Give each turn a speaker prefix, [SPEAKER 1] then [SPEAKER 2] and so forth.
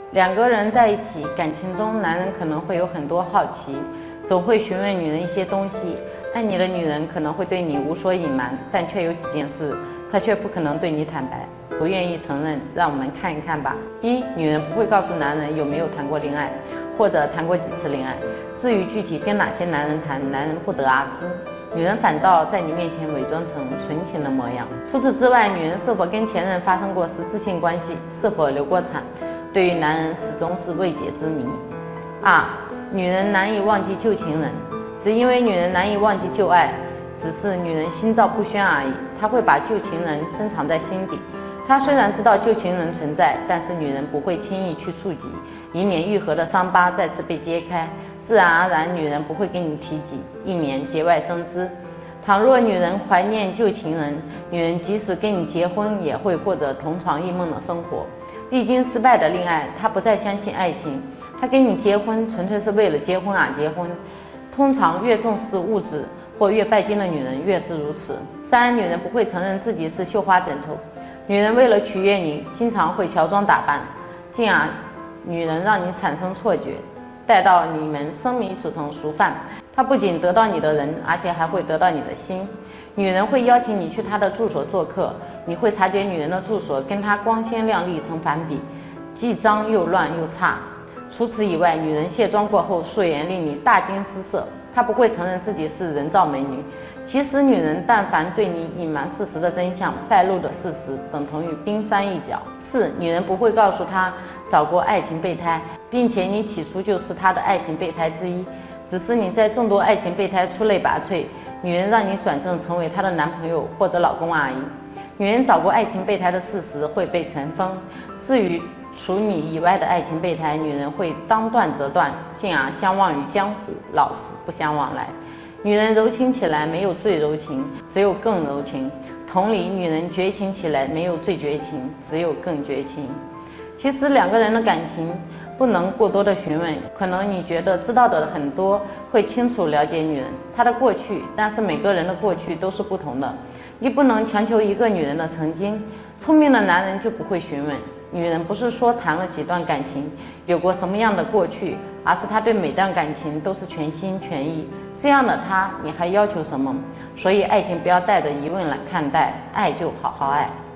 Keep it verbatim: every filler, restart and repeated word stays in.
[SPEAKER 1] 两个人在一起，感情中男人可能会有很多好奇，总会询问女人一些东西。爱你的女人可能会对你无所隐瞒，但却有几件事，她却不可能对你坦白，不愿意承认。让我们看一看吧。一、女人不会告诉男人有没有谈过恋爱，或者谈过几次恋爱。至于具体跟哪些男人谈，男人不得而知。女人反倒在你面前伪装成纯情的模样。除此之外，女人是否跟前任发生过实质性关系，是否流过产，对于男人始终是未解之谜。二、女人难以忘记旧情人，只因为女人难以忘记旧爱，只是女人心照不宣而已。她会把旧情人深藏在心底。她虽然知道旧情人存在，但是女人不会轻易去触及，以免愈合的伤疤再次被揭开。自然而然，女人不会跟你提及，以免节外生枝。倘若女人怀念旧情人，女人即使跟你结婚，也会过着同床异梦的生活。历经失败的恋爱，她不再相信爱情，她跟你结婚纯粹是为了结婚而结婚。通常越重视物质或越拜金的女人越是如此。三、女人不会承认自己是绣花枕头。女人为了取悦你，经常会乔装打扮，进而女人让你产生错觉，待到你们生米煮成熟饭，她不仅得到你的人，而且还会得到你的心。女人会邀请你去她的住所做客，你会察觉女人的住所跟她光鲜亮丽成反比，既脏又乱又差。除此以外，女人卸妆过后素颜令你大惊失色，她不会承认自己是人造美女。其实女人但凡对你隐瞒事实的真相，败露的事实等同于冰山一角。四、女人不会告诉她找过爱情备胎，并且你起初就是她的爱情备胎之一，只是你在众多爱情备胎出类拔萃，女人让你转正成为她的男朋友或者老公而已。女人找过爱情备胎的事实会被尘封，至于除你以外的爱情备胎，女人会当断则断，进而相忘于江湖，老死不相往来。女人柔情起来没有最柔情，只有更柔情。同理，女人绝情起来没有最绝情，只有更绝情。其实两个人的感情不能过多的询问，可能你觉得知道的很多，会清楚了解女人她的过去，但是每个人的过去都是不同的，你不能强求一个女人的曾经。聪明的男人就不会询问。女人不是说谈了几段感情，有过什么样的过去，而是她对每段感情都是全心全意。这样的她，你还要求什么？所以爱情不要带着疑问来看待，爱就好好爱。